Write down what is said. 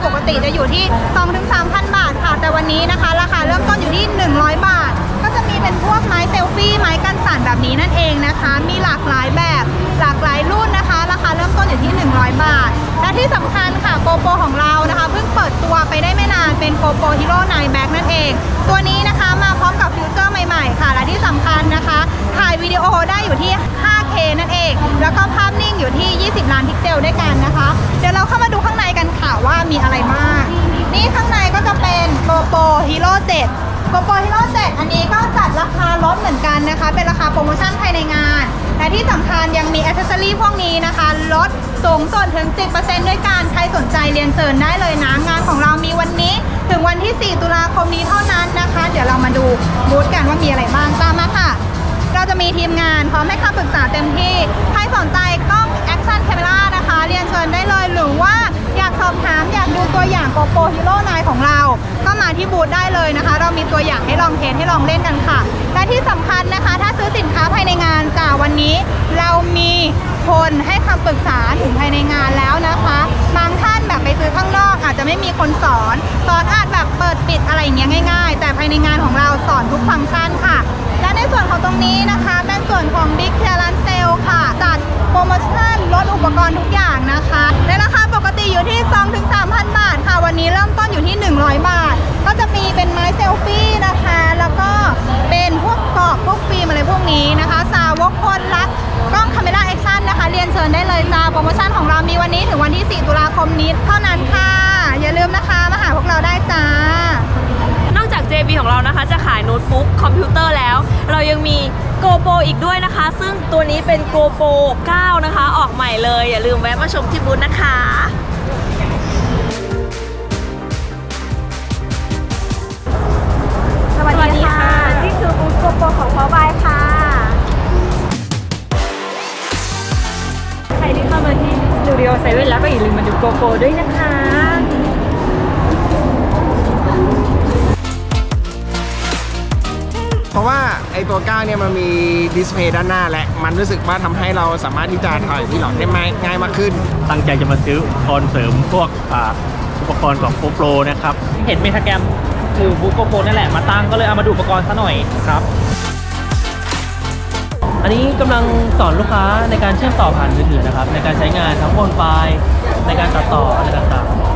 ปกติจะอยู่ที่ 2-3,000 บาทค่ะแต่วันนี้นะคะราคาเริ่มต้นอยู่ที่100 บาทก็จะมีเป็นพวกไม้เซลฟี่ไม้กันสั่นแบบนี้นั่นเองนะคะมีหลากหลายแบบหลากหลายรุ่นนะคะราคาเริ่มต้นอยู่ที่100 บาทและที่สำคัญค่ะโกโปรของเรานะคะเพิ่งเปิดตัวไปได้ไม่นานเป็นโกโปรฮีโร่9 Max นั่นเองตัวนี้นะคะมาพร้อมกับฟิวเจอร์ใหม่ๆค่ะและที่สำคัญนะคะถ่ายวิดีโอได้อยู่ที่ 5K นั่นเองแล้วก็ภาพนิ่งอยู่ที่20 ล้านพิกเซลด้วยกันนะคะเดี๋ยวเราเข้ามาดูข้างในกันค่ะว่ามีอะไรบ้างนี่ข้างในก็จะเป็นโกโปรฮีโร่7โกโปรฮีโร่7อันนี้ก็จัดราคาลดเหมือนกันนะคะเป็นราคาโปรโมชั่นภายในงานและที่สำคัญยังมีแอคเซสซอรี่พวกนี้นะคะลดสูงสุดถึง 10% ด้วยกันใครสนใจเรียนเชิญได้เลยนะงานของเรามีวันนี้ถึงวันที่ 4 ตุลาคมนี้เท่านั้นนะคะเดี๋ยวเรามาดูบูธกันว่ามีอะไรบ้างตามมาค่ะเราจะมีทีมงานพร้อมให้คำปรึกษาเต็มที่ใครสนใจกล้อง Action Camera นะคะเรียนเชิญได้เลยหรือว่าอยากสอบถามอยากดูตัวอย่าง GoPro Hero 9 ของเราก็มาที่บูธได้เลยนะคะเรามีตัวอย่างให้ลองเทสให้ลองเล่นกันค่ะและที่สำคัญนะคะถ้าซื้อสินค้าภายในงานจากวันนี้เรามีคนให้คำปรึกษาถึงภายในงานแล้วนะคะบางท่านแบบไปซื้อข้างนอกอาจจะไม่มีคนสอนอาจแบบเปิดปิดอะไรอย่างเงี้ยง่ายๆแต่ภายในงานของเราสอนทุกฟังก์ชันค่ะและในส่วนของตรงนี้นะคะเป็นส่วนของ Big Clearance Sale ค่ะจัดโปรโมชั่นลดอุปกรณ์ทุกอย่างนะคะในราคาปกติอยู่ที่ 2-3,000 บาทค่ะวันนี้เริ่มต้นอยู่ที่100 บาทก็จะมีเป็นไม้เซลฟี่นะคะแล้วก็เป็นพวกกรอบพวกฟิล์มอะไรพวกนี้นะคะสาวกคนรักกล้อง Camera Action นะคะเรียนเชิญได้เลยจ้าโปรโมชั่นของเรามีวันนี้ถึงวันที่ 4 ตุลาคมนี้เท่านั้นค่ะอย่าลืมนะคะมาหาพวกเราได้จ้านอกจาก JB ของเรานะคะจะขายโน้ตบุ๊กคอมพิวเตอร์แล้วเรายังมี GoPro อีกด้วยนะคะซึ่งตัวนี้เป็น GoPro 9 นะคะออกใหม่เลยอย่าลืมแวะมาชมที่บูธนะคะสวัสดีค่ะนี่คือบูธ GoPro ของพอวายค่ะใครที่เข้ามาที่สตูดิโอเซเว่นแล้วก็อย่าลืมมาดู GoPro ด้วยนะคะเพราะว่าไอตัวก้าเนี่ยมันมีดิสเพย์ด้านหน้าและมันรู้สึกว่าทำให้เราสามารถที่จะถ่ายวีล็อกได้ง่ายมากขึ้นตั้งใจจะมาซื้ออุปกรณ์เสริมพวกอุปกรณ์ของ GoPro นะครับเห็นเมทาแกรมคือบูธ GoPro นั่นแหละมาตั้งก็เลยเอามาดูอุปกรณ์ซะหน่อยครับอันนี้กำลังสอนลูกค้าในการเชื่อมต่อผ่านมือถือนะครับในการใช้งานทั้งโอนไฟล์ในการตัดต่ออะไรต่างๆ